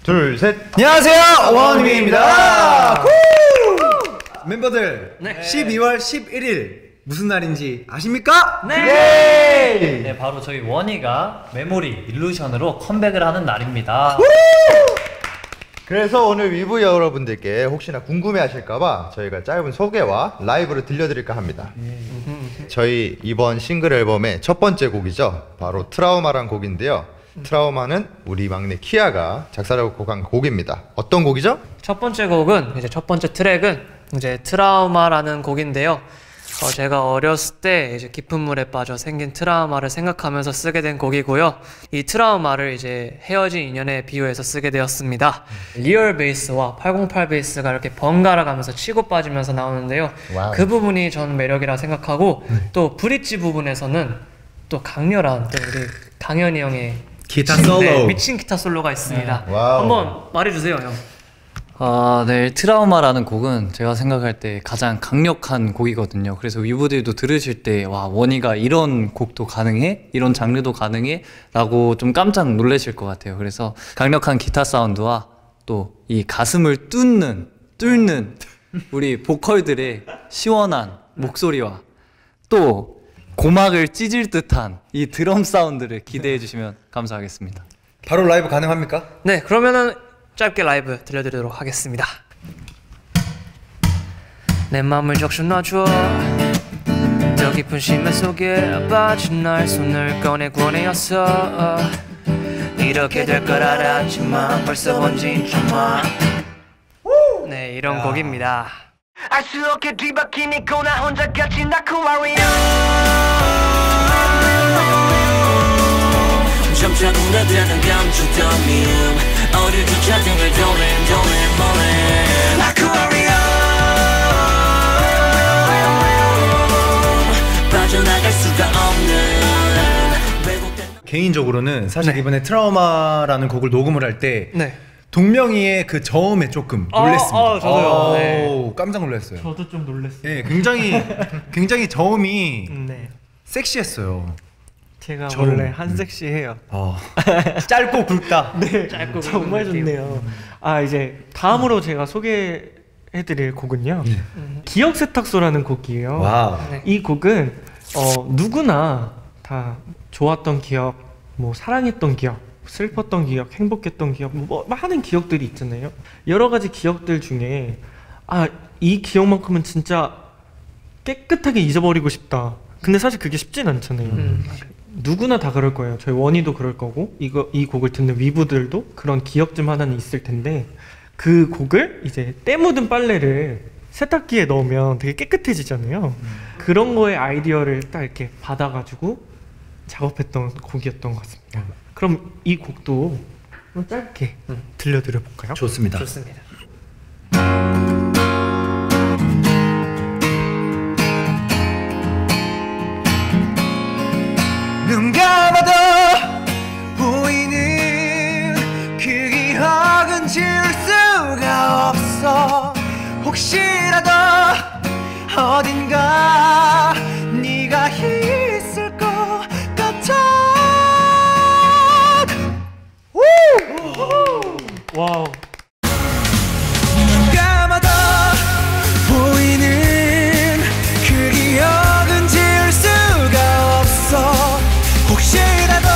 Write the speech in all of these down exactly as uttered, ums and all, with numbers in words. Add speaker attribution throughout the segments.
Speaker 1: 둘, 셋.
Speaker 2: 안녕하세요, 원희입니다. 멤버들,
Speaker 3: 네.
Speaker 2: 십이월 십일일 무슨 날인지 아십니까?
Speaker 3: 네.
Speaker 1: 네.
Speaker 3: 네, 바로 저희 원희가 메모리 일루션으로 컴백을 하는 날입니다.
Speaker 1: 그래서 오늘 위브 여러분들께 혹시나 궁금해하실까봐 저희가 짧은 소개와 라이브를 들려드릴까 합니다. 저희 이번 싱글 앨범의 첫 번째 곡이죠. 바로 트라우마란 곡인데요. 트라우마는 우리 막내 키아가 작사 작곡한 곡입니다. 어떤 곡이죠?
Speaker 4: 첫 번째 곡은 이제 첫 번째 트랙은 이제 트라우마라는 곡인데요. 어, 제가 어렸을 때 이제 깊은 물에 빠져 생긴 트라우마를 생각하면서 쓰게 된 곡이고요. 이 트라우마를 이제 헤어진 인연에 비유해서 쓰게 되었습니다. 리얼 베이스와 팔공팔 베이스가 이렇게 번갈아 가면서 치고 빠지면서 나오는데요. 와우. 그 부분이 전 매력이라 생각하고 또 브릿지 부분에서는 또 강렬한 또 우리 강현이 형의
Speaker 2: 기타
Speaker 4: 미친,
Speaker 2: 솔로
Speaker 4: 네, 미친 기타 솔로가 있습니다.
Speaker 1: 네.
Speaker 4: 한번 말해주세요, 형.
Speaker 3: 아, 네, 트라우마라는 곡은 제가 생각할 때 가장 강력한 곡이거든요. 그래서 위브들도 들으실 때 와, 원희가 이런 곡도 가능해? 이런 장르도 가능해? 라고 좀 깜짝 놀라실 것 같아요. 그래서 강력한 기타 사운드와 또 이 가슴을 뚫는 뚫는 우리 보컬들의 시원한 목소리와 또 고막을 찢을 듯한 이 드럼 사운드를 기대해 주시면 감사하겠습니다.
Speaker 2: 바로 라이브 가능합니까?
Speaker 4: 네, 그러면은 짧게 라이브 들려드리도록 하겠습니다. 내 맘을 적셔 놔줘. 더 깊은 심해 속에 빠진 날 손을 꺼내 구원해였어. 이렇게 될 걸 알았지만 벌써 번진 춤만. 네, 이런 야. 곡입니다. 알 수 없게 뒤바뀐 있고 나 혼자 갇힌 아쿠아리움. 점차 우려되는 감추더미움. 어릴 주차 등을 돌린 돌린 모래 아쿠아리움. 빠져나갈 수가 없는 왜곡된...
Speaker 2: 개인적으로는 사실
Speaker 4: 네.
Speaker 2: 이번에 트라우마라는 곡을 녹음을 할 때
Speaker 4: 네.
Speaker 2: 동명이의 그 저음에 조금 놀랬습니다.
Speaker 4: 아, 아, 저도요.
Speaker 2: 오,
Speaker 4: 네.
Speaker 2: 깜짝 놀랐어요.
Speaker 5: 저도 좀 놀랐어요.
Speaker 2: 네, 굉장히 굉장히 저음이
Speaker 5: 네.
Speaker 2: 섹시했어요.
Speaker 5: 제가
Speaker 2: 저음.
Speaker 5: 원래 한섹시해요.
Speaker 2: 어. 짧고 굵다.
Speaker 5: 네,
Speaker 4: 짧고
Speaker 5: 정말
Speaker 4: 굵은
Speaker 5: 좋네요. 아, 이제 다음으로 제가 소개해드릴 곡은요.
Speaker 2: 네.
Speaker 5: 기억 세탁소라는 곡이에요.
Speaker 2: 와우.
Speaker 4: 네.
Speaker 5: 이 곡은 어, 누구나 다 좋았던 기억, 뭐 사랑했던 기억, 슬펐던 기억, 행복했던 기억, 뭐 많은 기억들이 있잖아요. 여러 가지 기억들 중에 아, 이 기억만큼은 진짜 깨끗하게 잊어버리고 싶다. 근데 사실 그게 쉽진 않잖아요.
Speaker 4: 음.
Speaker 5: 누구나 다 그럴 거예요. 저희 원희도 그럴 거고 이거 이 곡을 듣는 위브들도 그런 기억 좀 하나는 있을 텐데 그 곡을 이제 때 묻은 빨래를 세탁기에 넣으면 되게 깨끗해지잖아요. 음. 그런 거에 아이디어를 딱 이렇게 받아가지고 작업했던 곡이었던 것 같습니다. 음. 그럼 이 곡도 짧게 음. 들려드려 볼까요?
Speaker 2: 좋습니다.
Speaker 4: 좋습니다.
Speaker 2: 눈 감아도 보이는 그 기억은 지울 수가 없어. 혹시라도 어딘가 네가 있을 것 같아.
Speaker 5: 와우.
Speaker 2: 눈 감아도 보이는 그 기억은 지울 수가 없어. 혹시라도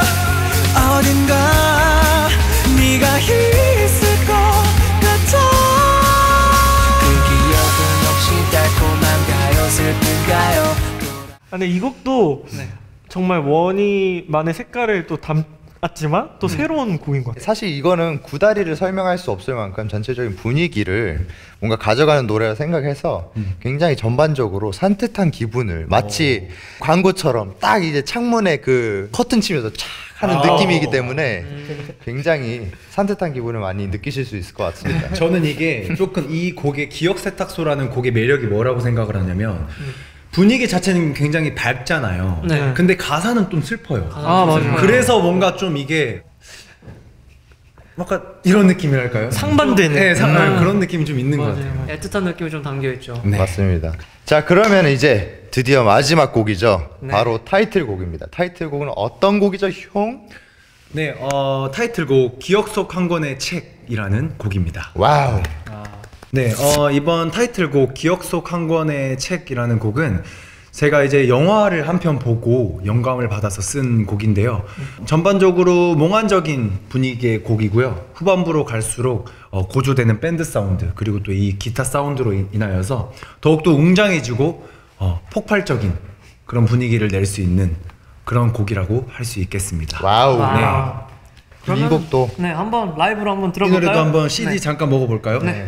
Speaker 2: 어딘가 네가 있을 것 같아. 그 기억은 혹시 달콤한가요 슬픈가요?
Speaker 5: 아, 근데 이 곡도
Speaker 4: 네.
Speaker 5: 정말 원희만의 색깔을 또 담았지만 또 음. 새로운 곡인 것 같아요.
Speaker 1: 사실 이거는 구다리를 설명할 수 없을 만큼 전체적인 분위기를 뭔가 가져가는 노래라 생각해서 음. 굉장히 전반적으로 산뜻한 기분을 마치 오. 광고처럼 딱 이제 창문에 그 커튼 치면서 촥 하는 아. 느낌이기 때문에 음. 굉장히 산뜻한 기분을 많이 느끼실 수 있을 것 같습니다.
Speaker 2: 저는 이게 조금 이 곡의 기억 세탁소라는 곡의 매력이 뭐라고 생각을 하냐면 분위기 자체는 굉장히 밝잖아요.
Speaker 4: 네.
Speaker 2: 근데 가사는 좀 슬퍼요.
Speaker 5: 아, 맞아요.
Speaker 2: 그래서 뭔가 좀 이게 약간 이런 느낌이랄까요?
Speaker 5: 상반되는
Speaker 2: 네, 상,
Speaker 5: 음.
Speaker 2: 그런 느낌이 좀 있는
Speaker 5: 맞아요.
Speaker 2: 것 같아요.
Speaker 4: 애틋한 느낌이 좀 담겨있죠.
Speaker 1: 네. 맞습니다. 자, 그러면 이제 드디어 마지막 곡이죠.
Speaker 4: 네.
Speaker 1: 바로 타이틀곡입니다. 타이틀곡은 어떤 곡이죠, 형?
Speaker 2: 네, 어, 타이틀곡 기억 속 한 권의 책이라는 곡입니다.
Speaker 1: 와우.
Speaker 2: 네, 어, 이번 타이틀곡 기억 속 한 권의 책이라는 곡은 제가 이제 영화를 한 편 보고 영감을 받아서 쓴 곡인데요. 전반적으로 몽환적인 분위기의 곡이고요. 후반부로 갈수록 어, 고조되는 밴드 사운드 그리고 또 이 기타 사운드로 인하여서 더욱더 웅장해지고 어, 폭발적인 그런 분위기를 낼 수 있는 그런 곡이라고 할 수 있겠습니다.
Speaker 1: 와우.
Speaker 4: 와.
Speaker 1: 네. 이 곡도
Speaker 4: 네, 한번 라이브로 한번
Speaker 2: 이
Speaker 4: 들어볼까요?
Speaker 2: 노래도 한번 씨디
Speaker 4: 네.
Speaker 2: 잠깐 먹어볼까요?
Speaker 4: 네.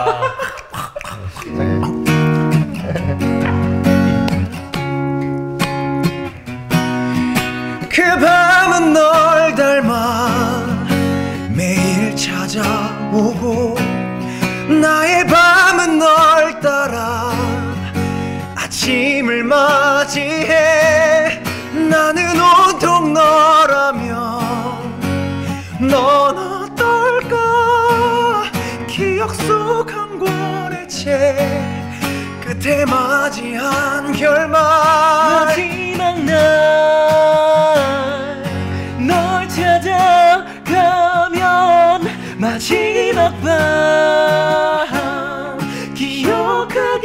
Speaker 2: 그 밤은 널 닮아 매일 찾아오고 나의 밤은 널 따라 아침을 맞이해 나는 온통 너라면 넌 어떨까 기억 속 한 권의 책 끝에 맞이한 결말
Speaker 4: 마지막 날 널 찾아가면 마지막 밤 기억하기.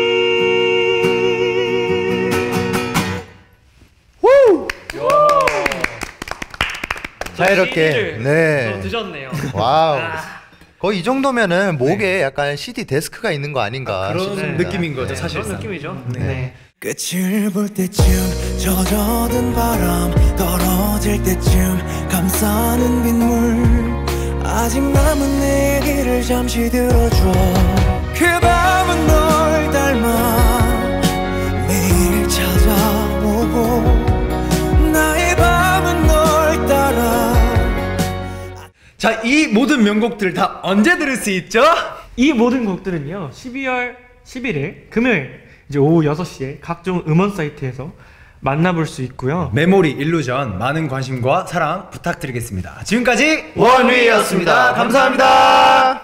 Speaker 1: 자 이렇게 네.
Speaker 4: 드셨네요.
Speaker 1: 와우. 거의 이 정도면은 목에 약간 씨디 데스크가 있는 거 아닌가
Speaker 2: 그런
Speaker 1: 싶습니다.
Speaker 2: 느낌인 거죠,
Speaker 1: 네.
Speaker 2: 사실상.
Speaker 4: 그런 느낌이죠.
Speaker 2: 네.
Speaker 4: 네.
Speaker 6: 끝을 볼 때쯤 젖어든 바람 떨어질 때쯤 감싸는 빗물 아직 남은 내 얘기를 잠시 들어줘 그 밤은 널 닮아 매일 찾아오고 나의 밤은 널 따라.
Speaker 2: 자, 이 모든 명곡들 다 언제 들을 수 있죠?
Speaker 5: 이 모든 곡들은요 십이월 십일일 금요일 이제 오후 여섯 시에 각종 음원 사이트에서 만나볼 수 있고요.
Speaker 2: 메모리 일루전 많은 관심과 사랑 부탁드리겠습니다. 지금까지
Speaker 1: 원위였습니다. 감사합니다.